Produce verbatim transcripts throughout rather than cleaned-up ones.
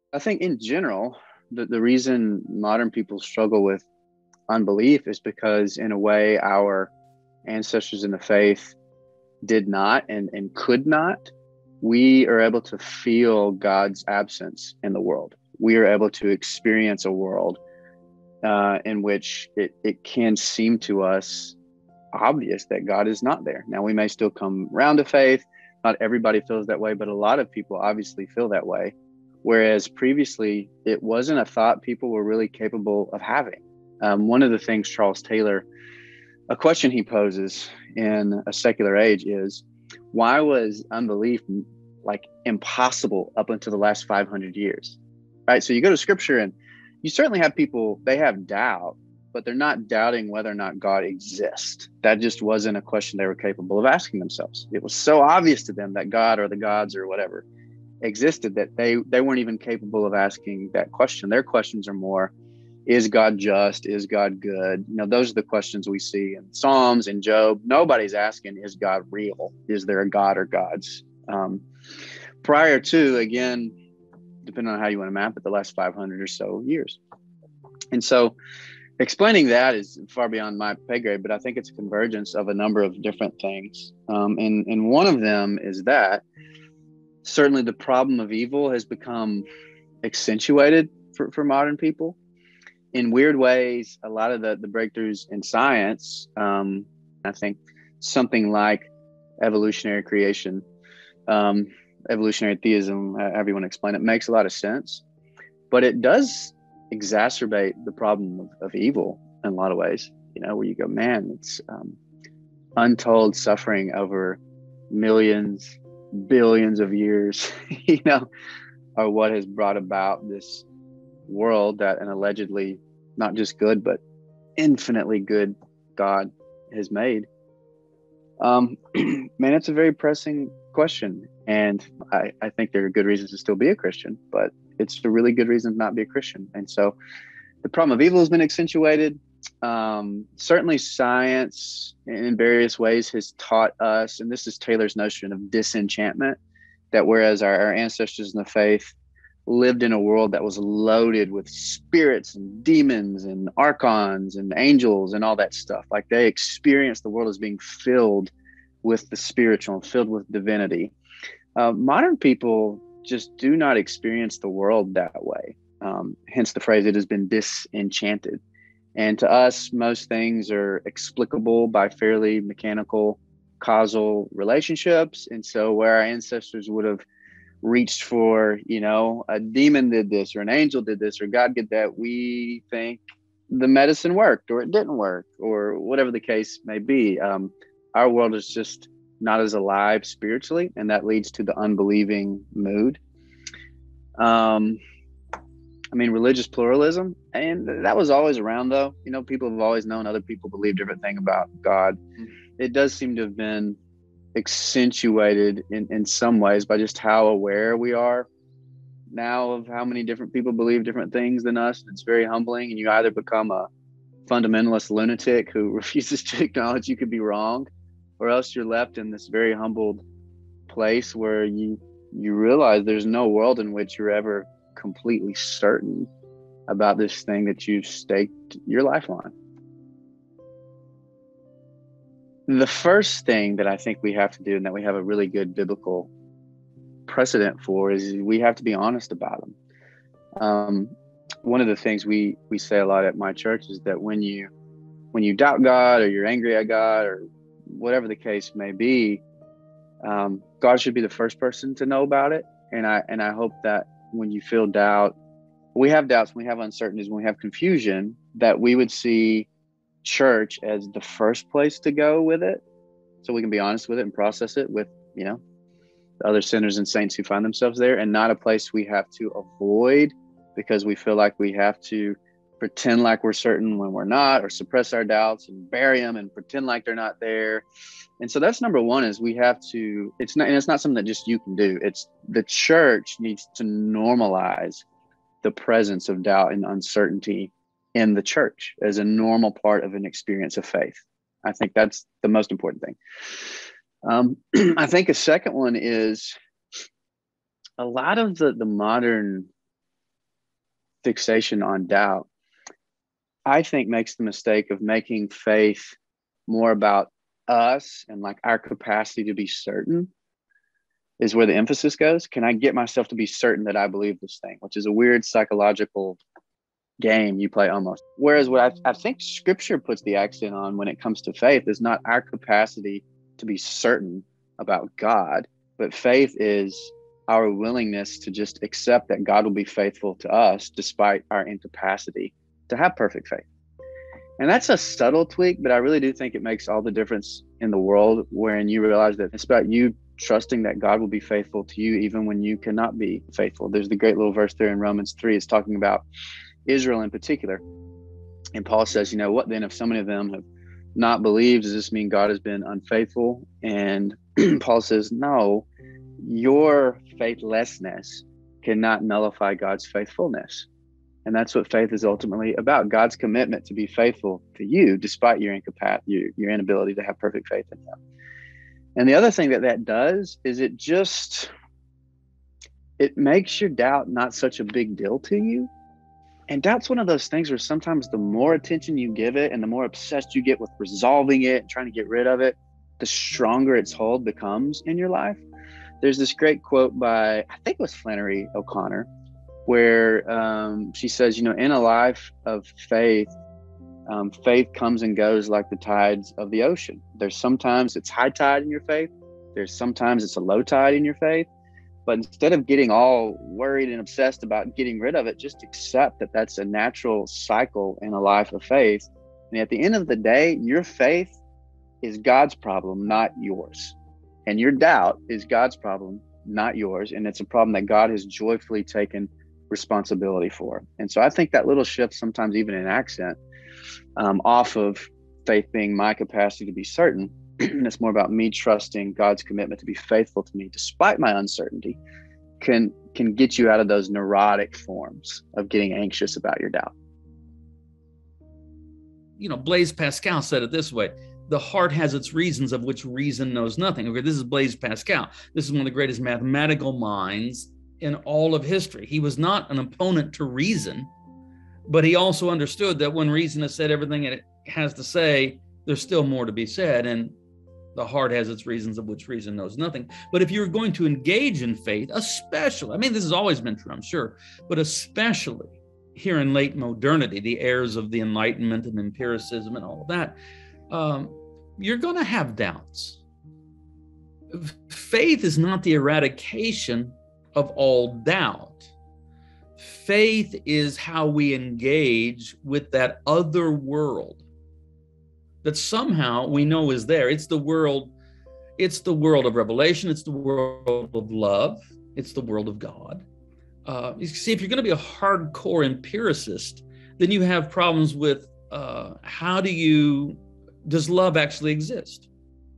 I think in general, the, the reason modern people struggle with unbelief is because, in a way, our ancestors in the faith did not and, and could not. We are able to feel God's absence in the world. We are able to experience a world uh, in which it, it can seem to us obvious that God is not there. Now, we may still come around to faith. Not everybody feels that way, but a lot of people obviously feel that way. Whereas previously, it wasn't a thought people were really capable of having. Um, one of the things Charles Taylor, a question he poses in A Secular Age is, why was unbelief like impossible up until the last five hundred years? Right. So you go to scripture and you certainly have people, they have doubt, but they're not doubting whether or not God exists. That just wasn't a question they were capable of asking themselves. It was so obvious to them that God or the gods or whatever existed that they, they weren't even capable of asking that question. Their questions are more, is God just? Is God good? You know, those are the questions we see in Psalms and Job. Nobody's asking, is God real? Is there a God or gods? Um, prior to, again, depending on how you want to map it, the last five hundred or so years. And so explaining that is far beyond my pay grade, but I think it's a convergence of a number of different things. Um, and, and one of them is that certainly the problem of evil has become accentuated for, for modern people. In weird ways, a lot of the, the breakthroughs in science, um, I think something like evolutionary creation, um, evolutionary theism, however you want to explain it, makes a lot of sense. But it does exacerbate the problem of, of evil in a lot of ways, you know, where you go, man, it's um, untold suffering over millions, billions of years, you know, are what has brought about this world that an allegedly not just good, but infinitely good God has made. Um, man, it's a very pressing question. And I, I think there are good reasons to still be a Christian, but it's a really good reason to not be a Christian. And so the problem of evil has been accentuated. Um, certainly science in various ways has taught us, and this is Taylor's notion of disenchantment, that whereas our, our ancestors in the faith lived in a world that was loaded with spirits and demons and archons and angels and all that stuff, like they experienced the world as being filled with the spiritual and filled with divinity. Uh, modern people just do not experience the world that way. Um, hence the phrase, it has been disenchanted. And to us, most things are explicable by fairly mechanical causal relationships. And so where our ancestors would have reached for, you know, a demon did this or an angel did this or God did that, we think the medicine worked or it didn't work or whatever the case may be. Um, our world is just not as alive spiritually, and that leads to the unbelieving mood. Um, I mean, religious pluralism, and that was always around, though. You know, people have always known other people believe different things about God. It does seem to have been accentuated in, in some ways by just how aware we are now of how many different people believe different things than us. It's very humbling, and you either become a fundamentalist lunatic who refuses to acknowledge you could be wrong, or else you're left in this very humbled place where you you realize there's no world in which you're ever completely certain about this thing that you've staked your life on. The first thing that I think we have to do, and that we have a really good biblical precedent for, is we have to be honest about them. Um, one of the things we we say a lot at my church is that when you when you doubt God, or you're angry at God, or whatever the case may be, um, God should be the first person to know about it. And I and I hope that when you feel doubt, we have doubts, when we have uncertainties, when we have confusion, that we would see church as the first place to go with it, so we can be honest with it and process it with, you know, the other sinners and saints who find themselves there, and not a place we have to avoid because we feel like we have to pretend like we're certain when we're not, or suppress our doubts and bury them and pretend like they're not there. And so that's number one, is we have to, it's not, and it's not something that just you can do. It's the church needs to normalize the presence of doubt and uncertainty in the church as a normal part of an experience of faith. I think that's the most important thing. Um, I think a second one is a lot of the, the modern fixation on doubt, I think makes the mistake of making faith more about us and like our capacity to be certain is where the emphasis goes. Can I get myself to be certain that I believe this thing, which is a weird psychological game you play almost. Whereas what I, I think scripture puts the accent on when it comes to faith is not our capacity to be certain about God, but faith is our willingness to just accept that God will be faithful to us despite our incapacity to have perfect faith. And that's a subtle tweak, but I really do think it makes all the difference in the world, wherein you realize that it's about you trusting that God will be faithful to you even when you cannot be faithful. There's the great little verse there in Romans three. It's talking about Israel in particular. And Paul says, you know, what then if so many of them have not believed? Does this mean God has been unfaithful? And Paul says, no, your faithlessness cannot nullify God's faithfulness. And that's what faith is ultimately about. God's commitment to be faithful to you, despite your incapacity, your, your inability to have perfect faith in him. And the other thing that that does is it just, it makes your doubt not such a big deal to you. And doubt's one of those things where sometimes the more attention you give it and the more obsessed you get with resolving it and trying to get rid of it, the stronger its hold becomes in your life. There's this great quote by, I think it was Flannery O'Connor, where um, she says, you know, in a life of faith, um, faith comes and goes like the tides of the ocean. There's sometimes it's high tide in your faith. There's sometimes it's a low tide in your faith. But instead of getting all worried and obsessed about getting rid of it, just accept that that's a natural cycle in a life of faith. And at the end of the day, your faith is God's problem, not yours. And your doubt is God's problem, not yours. And it's a problem that God has joyfully taken responsibility for. And so I think that little shift, sometimes even in accent, um, off of faith being my capacity to be certain, and it's more about me trusting God's commitment to be faithful to me despite my uncertainty, can can get you out of those neurotic forms of getting anxious about your doubt. You know, Blaise Pascal said it this way: the heart has its reasons of which reason knows nothing. Okay, this is Blaise Pascal. This is one of the greatest mathematical minds in all of history. He was not an opponent to reason, but he also understood that when reason has said everything it has to say, there's still more to be said. And the heart has its reasons of which reason knows nothing. But if you're going to engage in faith, especially, I mean, this has always been true, I'm sure, but especially here in late modernity, the heirs of the Enlightenment and empiricism and all of that, um, you're going to have doubts. Faith is not the eradication of all doubt. Faith is how we engage with that other world that somehow we know is there. It's the world, it's the world of revelation. It's the world of love. It's the world of God. Uh, you see, if you're going to be a hardcore empiricist, then you have problems with uh, how do you, does love actually exist?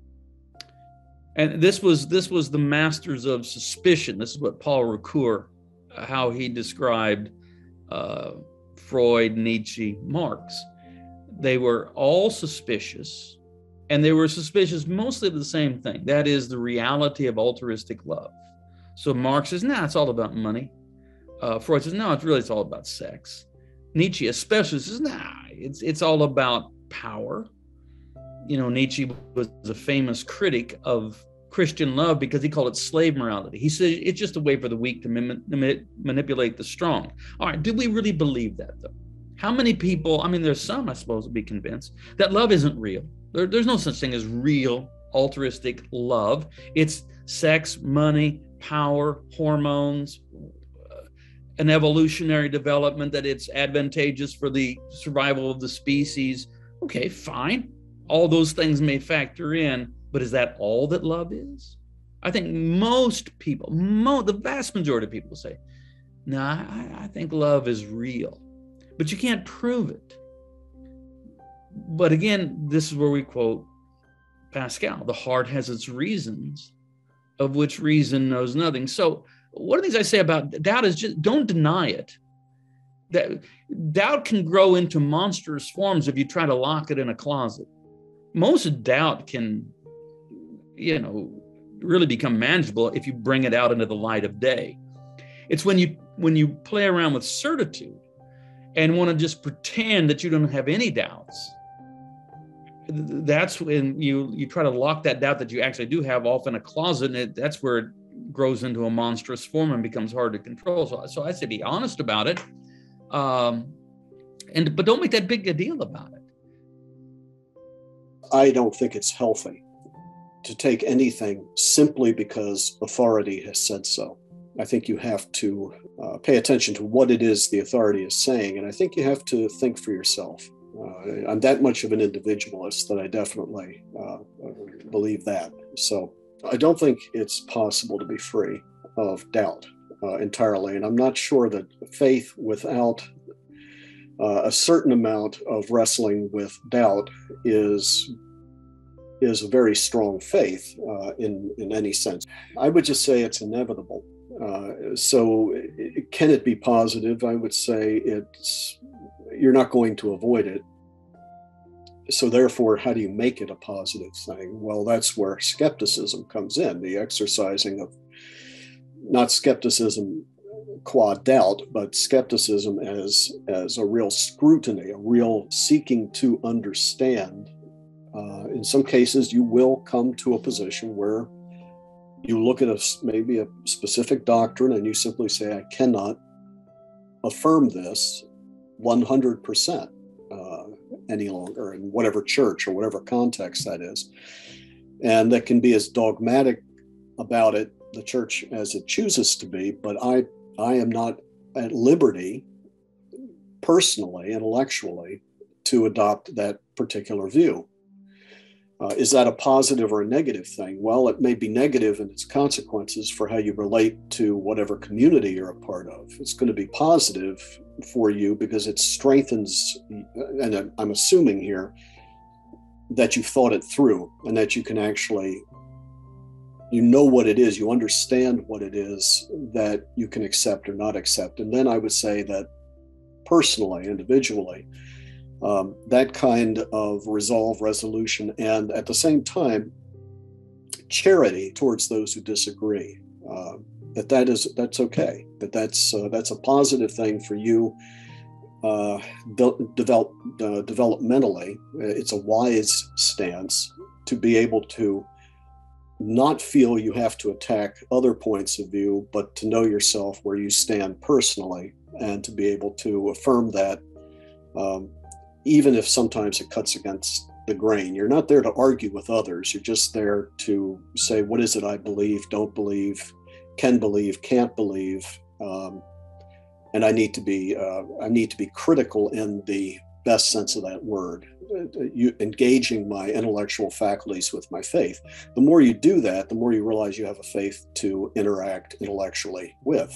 And this was this was the masters of suspicion. This is what Paul Ricoeur, uh, how he described uh, Freud, Nietzsche, Marx. They were all suspicious, and they were suspicious mostly of the same thing. That is the reality of altruistic love. So Marx says, nah, it's all about money. Uh, Freud says, no, it's really, it's all about sex. Nietzsche especially says, nah, it's, it's all about power. You know, Nietzsche was a famous critic of Christian love because he called it slave morality. He said it's just a way for the weak to mim- manipulate the strong. All right, do we really believe that, though? How many people, I mean, there's some, I suppose, would be convinced that love isn't real. There, there's no such thing as real altruistic love. It's sex, money, power, hormones, uh, an evolutionary development, that it's advantageous for the survival of the species. Okay, fine. All those things may factor in, but is that all that love is? I think most people, mo- the vast majority of people say, no, I, I think love is real. But you can't prove it. But again, this is where we quote Pascal: the heart has its reasons, of which reason knows nothing. So one of the things I say about doubt is just don't deny it. That doubt can grow into monstrous forms if you try to lock it in a closet. Most doubt can, you know, really become manageable if you bring it out into the light of day. It's when you when you play around with certitude and want to just pretend that you don't have any doubts, that's when you you try to lock that doubt that you actually do have off in a closet, and it, that's where it grows into a monstrous form and becomes hard to control. So, so I say be honest about it, um, and but don't make that big a deal about it. I don't think it's healthy to take anything simply because authority has said so. I think you have to uh, pay attention to what it is the authority is saying, and I think you have to think for yourself. Uh, I'm that much of an individualist that I definitely uh, believe that. So I don't think it's possible to be free of doubt uh, entirely, and I'm not sure that faith without uh, a certain amount of wrestling with doubt is is a very strong faith uh, in, in any sense. I would just say it's inevitable. Uh, so it, can it be positive? I would say it's, you're not going to avoid it. So therefore, how do you make it a positive thing? Well, that's where skepticism comes in, the exercising of not skepticism qua doubt, but skepticism as, as a real scrutiny, a real seeking to understand. Uh, in some cases, you will come to a position where you look at a, maybe a specific doctrine and you simply say, I cannot affirm this one hundred percent uh, any longer in whatever church or whatever context that is. And that can be as dogmatic about it, the church, as it chooses to be, but I, I am not at liberty personally, intellectually, to adopt that particular view. Uh, is that a positive or a negative thing? Well, it may be negative in its consequences for how you relate to whatever community you're a part of. It's going to be positive for you because it strengthens, and I'm assuming here, that you've thought it through and that you can actually, you know what it is, you understand what it is that you can accept or not accept. And then I would say that personally, individually, Um, that kind of resolve, resolution, and at the same time, charity towards those who disagree. Uh, that that is that's okay. That that's uh, that's a positive thing for you. Uh, de- develop uh, developmentally, it's a wise stance to be able to not feel you have to attack other points of view, but to know yourself where you stand personally, and to be able to affirm that. Um, even if sometimes it cuts against the grain. You're not there to argue with others. You're just there to say, what is it I believe, don't believe, can believe, can't believe, um, and I need to be uh, I need to be critical in the best sense of that word, uh, you, engaging my intellectual faculties with my faith. The more you do that, the more you realize you have a faith to interact intellectually with.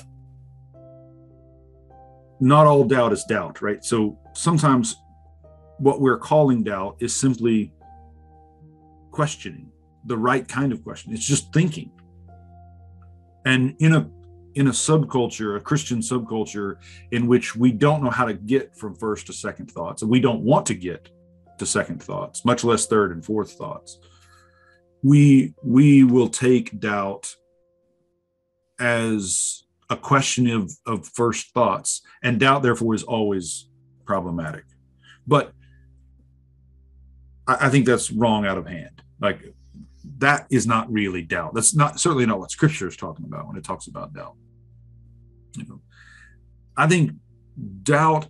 Not all doubt is doubt, right? So sometimes what we're calling doubt is simply questioning, the right kind of question. It's just thinking. And in a in a subculture, a Christian subculture, in which we don't know how to get from first to second thoughts, and we don't want to get to second thoughts, much less third and fourth thoughts, we we will take doubt as a question of, of first thoughts, and doubt therefore is always problematic. But I think that's wrong out of hand. Like, that is not really doubt. That's not certainly not what Scripture is talking about when it talks about doubt. You know, I think doubt,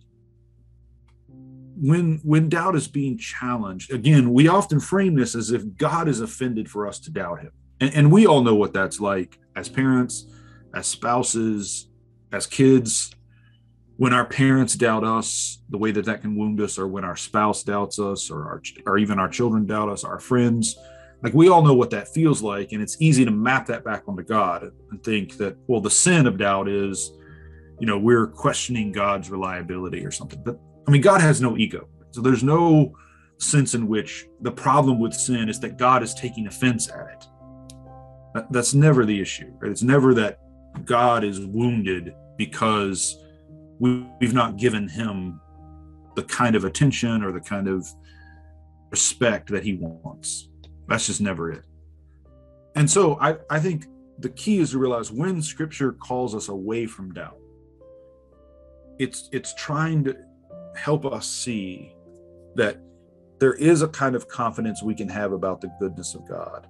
when when doubt is being challenged, again, we often frame this as if God is offended for us to doubt him. And, and we all know what that's like as parents, as spouses, as kids. When our parents doubt us, the way that that can wound us, or when our spouse doubts us, or our, or even our children doubt us, our friends, like, we all know what that feels like. And it's easy to map that back onto God and think that, well, the sin of doubt is, you know, we're questioning God's reliability or something. But I mean, God has no ego. So there's no sense in which the problem with sin is that God is taking offense at it. That, that's never the issue, right? It's never that God is wounded because we've not given him the kind of attention or the kind of respect that he wants. That's just never it. And so I, I think the key is to realize when Scripture calls us away from doubt, it's it's trying to help us see that there is a kind of confidence we can have about the goodness of God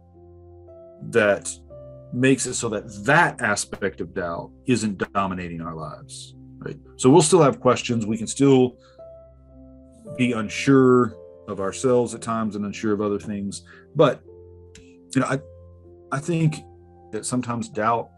that makes it so that that aspect of doubt isn't dominating our lives, right? So we'll still have questions. We can still be unsure of ourselves at times and unsure of other things. But, you know, I, I think that sometimes doubt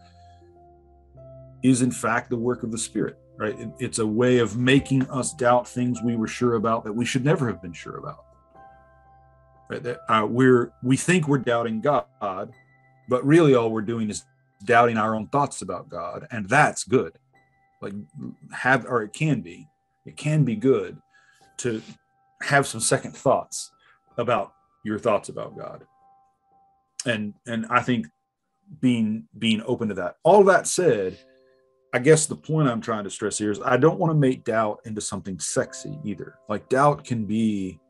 is in fact the work of the Spirit, right? It, it's a way of making us doubt things we were sure about that we should never have been sure about. Right? That uh, we're we think we're doubting God, but really all we're doing is doubting our own thoughts about God, and that's good. Like have, or it can be, it can be good to have some second thoughts about your thoughts about God. And and I think being being open to that. All that said, I guess the point I'm trying to stress here is I don't want to make doubt into something sexy either. Like doubt can be,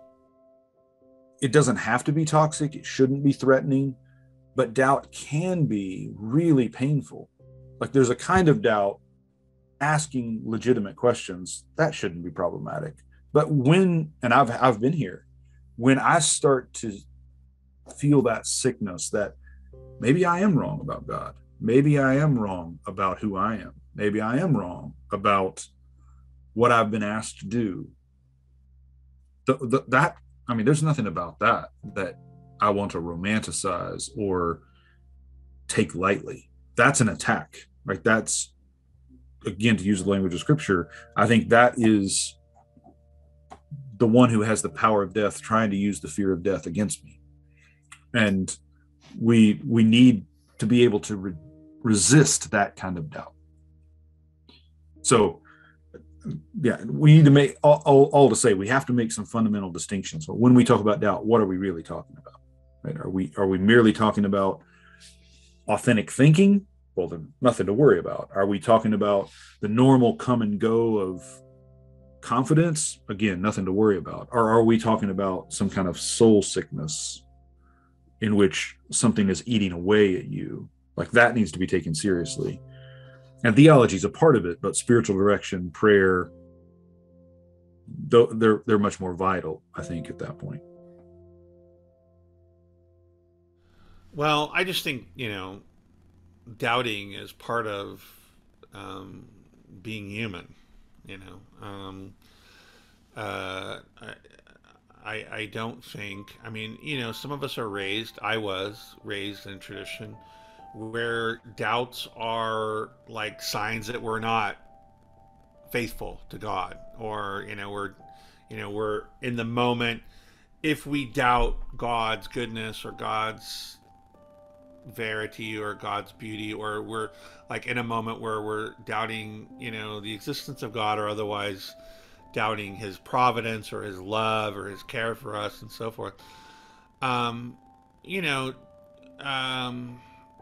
it doesn't have to be toxic. It shouldn't be threatening, but doubt can be really painful. Like there's a kind of doubt, asking legitimate questions, that shouldn't be problematic. But when, and I've I've been here, when I start to feel that sickness that maybe I am wrong about God, maybe I am wrong about who I am, maybe I am wrong about what I've been asked to do, the, the, that, I mean, there's nothing about that that I want to romanticize or take lightly. That's an attack, right? That's, again, to use the language of Scripture, I think that is the one who has the power of death trying to use the fear of death against me. And we we need to be able to re- resist that kind of doubt. So, yeah, we need to make, all, all, all to say, we have to make some fundamental distinctions. So when we talk about doubt, what are we really talking about? Right? Are we are we merely talking about authentic thinking? Well, then nothing to worry about. Are we talking about the normal come and go of confidence? Again, nothing to worry about. Or are we talking about some kind of soul sickness in which something is eating away at you? Like that needs to be taken seriously. And theology is a part of it, but spiritual direction, prayer, they're they're much more vital, I think, at that point. Well, I just think, you know, doubting is part of um, being human. You know, um, uh, I, I I don't think. I mean, you know, some of us are raised. I was raised in tradition where doubts are like signs that we're not faithful to God, or you know, we're you know we're in the moment. If we doubt God's goodness or God's verity or God's beauty, or we're like in a moment where we're doubting, you know, the existence of God, or otherwise doubting his providence or his love or his care for us and so forth. Um, you know, um,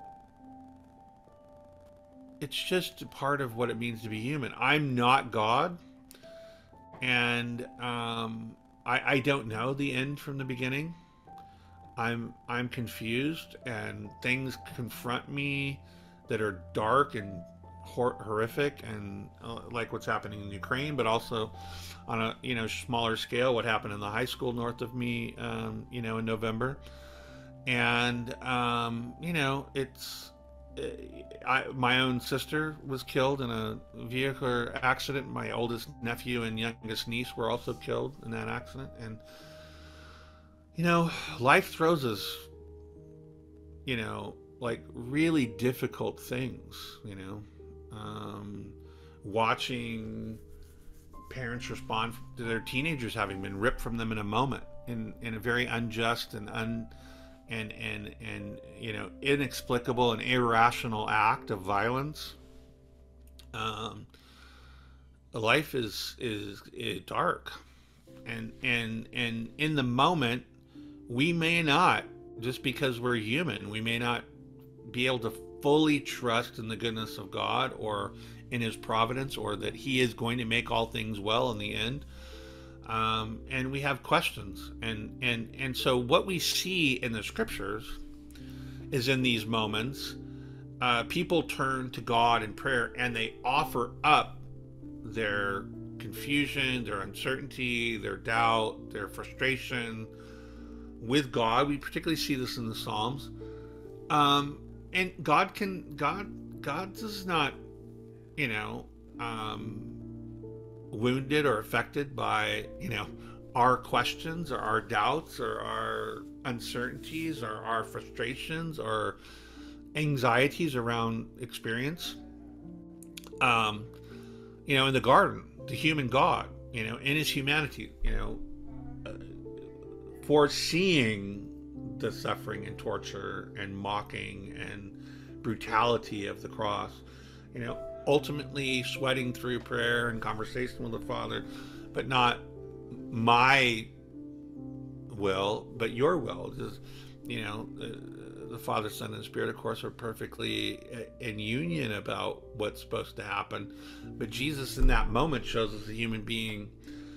it's just part of what it means to be human. I'm not God, and um, I, I don't know the end from the beginning. I'm I'm confused, and things confront me that are dark and hor- horrific, and uh, like what's happening in Ukraine, but also on a you know smaller scale, what happened in the high school north of me, um, you know, in November, and um, you know, it's I, my own sister was killed in a vehicular accident. My oldest nephew and youngest niece were also killed in that accident, and you know, life throws us, you know, like really difficult things, you know, um, watching parents respond to their teenagers having been ripped from them in a moment in, in a very unjust and un, and, and, and, you know, inexplicable and irrational act of violence. Um, life is, is, is dark, and, and, and in the moment, we may not, just because we're human, we may not be able to fully trust in the goodness of God or in his providence, or that he is going to make all things well in the end. Um, and we have questions. And, and, and so what we see in the scriptures is in these moments, uh, people turn to God in prayer and they offer up their confusion, their uncertainty, their doubt, their frustration with God. We particularly see this in the Psalms. Um, and God can, God, God does not, you know, um, wounded or affected by, you know, our questions or our doubts or our uncertainties or our frustrations or anxieties around experience. Um, you know, in the garden, the human God, you know, in his humanity, you know, uh, foreseeing the suffering and torture and mocking and brutality of the cross, you know, ultimately sweating through prayer and conversation with the Father, but not my will, but your will. Just, you know, uh, the Father, Son, and Spirit, of course, are perfectly in union about what's supposed to happen. But Jesus, in that moment, shows us a human being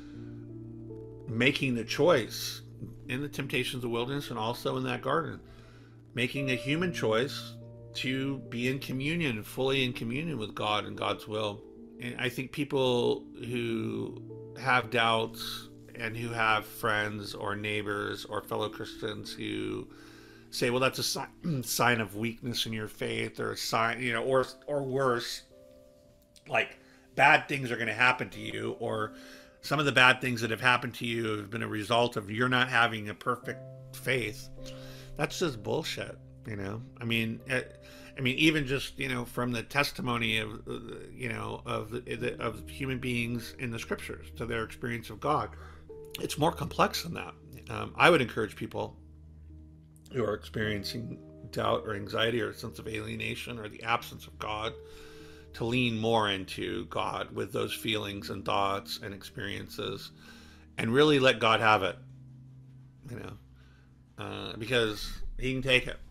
making the choice in the temptations of the wilderness and also in that garden, making a human choice to be in communion, fully in communion with God and God's will. And I think people who have doubts and who have friends or neighbors or fellow Christians who say, well, that's a sign, sign of weakness in your faith, or a sign, you know, or or worse, like bad things are going to happen to you, or some of the bad things that have happened to you have been a result of you're not having a perfect faith. That's just bullshit, you know? I mean, it, I mean, even just, you know, from the testimony of, you know, of the, of human beings in the scriptures to their experience of God, it's more complex than that. Um, I would encourage people who are experiencing doubt or anxiety or a sense of alienation or the absence of God to lean more into God with those feelings and thoughts and experiences, and really let God have it, you know, uh, because he can take it.